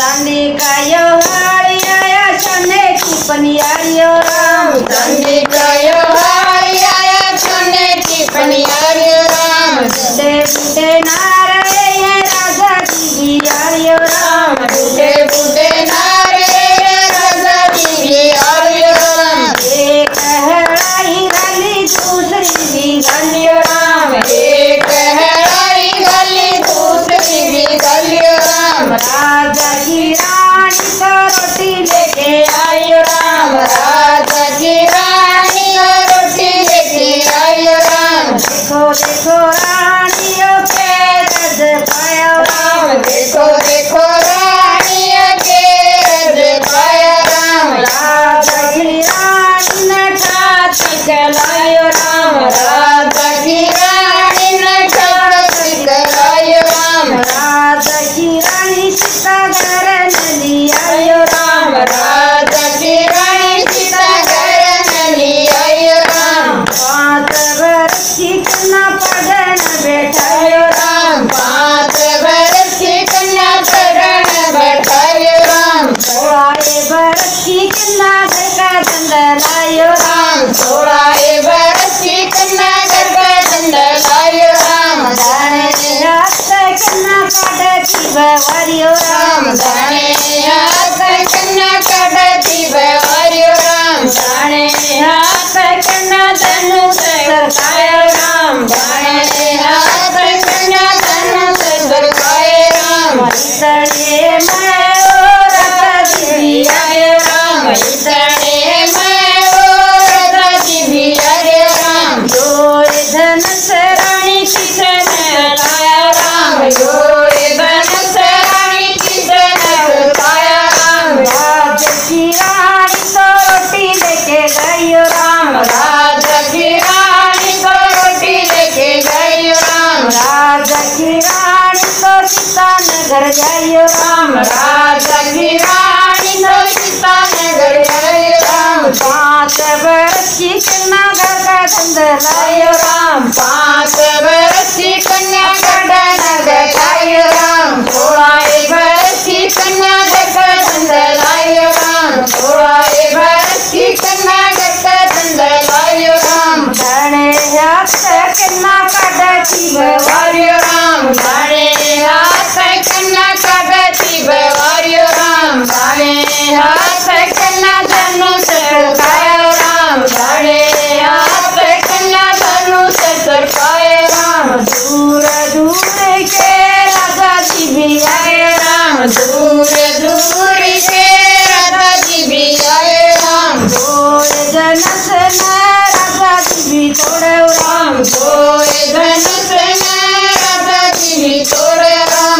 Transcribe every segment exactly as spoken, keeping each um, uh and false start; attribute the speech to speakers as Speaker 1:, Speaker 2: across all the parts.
Speaker 1: चांदी कायो हारी आया सोने की पनियारियो राम।
Speaker 2: चांदी कायो हारी आया सोने की पनियारियो राम।
Speaker 1: बूढ़े बूढ़े नारे ये राजा की बियारियो राम।
Speaker 2: बूढ़े बूढ़े नारे राजा की बियारियो राम।
Speaker 1: एक हराई गली दूसरी भी गलियो राम।
Speaker 2: एक हराई गली दूसरी भी गलियो राम।
Speaker 1: राजा की रानी को रोटी लेके आयो राम।
Speaker 2: राजा की रानी को रोटी लेके आयो राम।
Speaker 1: देखो देखो रानियों के रज पाया राम।
Speaker 2: देखो देखो रानियों के रज पाया राम।
Speaker 1: राजा की रानी ने खाती लायो राम।
Speaker 2: राजा की रानी ने खाती लायो राम।
Speaker 1: राजा की रानी सीता घर नली आयो राम।
Speaker 2: राजा की रानी सीता घर नली आयो राम।
Speaker 1: पाँच बरस की कन्या पढ़न बैठायो राम।
Speaker 2: पाँच बरस की कन्या पढ़न बैठायो राम।
Speaker 1: सोलह बरस की कन्या घर का दंड लायो राम।
Speaker 2: सोलह बरस की कन्या घर का दंड लायो राम।
Speaker 1: दाने हाथ कन्या काटती बवारियो राम।
Speaker 2: दाने हाथ कन्या काटती बवारियो राम।
Speaker 1: दाने हाथ कन्या धनुष सरकायो राम।
Speaker 2: दाने हाथ कन्या धनुष सरकायो राम।
Speaker 1: इतने मैं ओ राजा जी आयो राम।
Speaker 2: इतने मैं ओ राजा जी भी आयो राम।
Speaker 1: जोड़े धनुष रानी किशन लाया राम।
Speaker 2: जोड़े धनुष रानी किशन लाया राम।
Speaker 1: राजा की रानी तो रोटी लेके गयो राम।
Speaker 2: राजा की रानी को रोटी लेके गयो राम।
Speaker 1: राजा की रानी तो सीता नगर जायो राम।
Speaker 2: राजा की रानी तो सीता नगर गयो राम।
Speaker 1: पाँच बरस की कन्या घर का दंड लायो राम।
Speaker 2: पाँच बरस की कन्या का नगर लायो राम। सोलह बरस की कन्या का दंड लायो राम। सोलह बरस की कन्या का दंड लायो राम।
Speaker 1: दाने हाथ कन्या काटती
Speaker 2: बवारियो राम। दाने हाथ कन्या काटती बवारियो राम। दाने हाथ कन्या धनुष सरकायो राम। दाने हाथ कन्या धनुष सरकायो राम।
Speaker 1: दूर दूर के राजा जी भी आए राम।
Speaker 2: दूर दूर के राजा जी भी आए राम।
Speaker 1: जोड़े धनुष ने राजा जी भी तोड़े राम।
Speaker 2: जोड़े धनुष ने राजा जी भी तोड़े राम।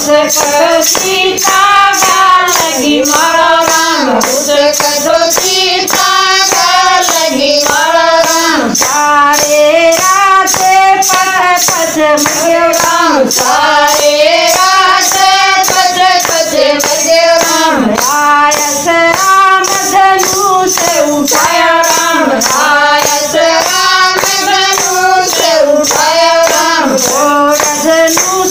Speaker 1: उसको सीता गाल लगी मारो राम।
Speaker 2: उसको सीता गाल लगी मारो राम।
Speaker 1: सारे राते पथ पथ मरो राम।
Speaker 2: सारे रात पच पच बजे राम।
Speaker 1: रायस राम धनुष उठाया राम।
Speaker 2: रायस राम धनुष उठाया राम।
Speaker 1: जोड़ धनुष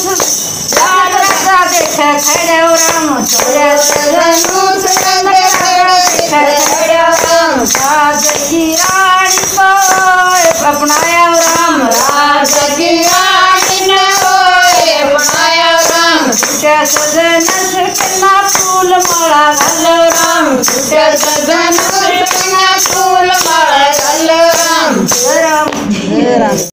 Speaker 1: लाल राजा देख खड़े राम। जोड़ धनुष लाल राजा देख खड़े राम। राज की रानी को अपनाया राम।
Speaker 2: राजा की रानी ने ओए अपनाया राम।
Speaker 1: छूटे सजन कन्या फूल माला घालो राम।
Speaker 2: छूटे सजन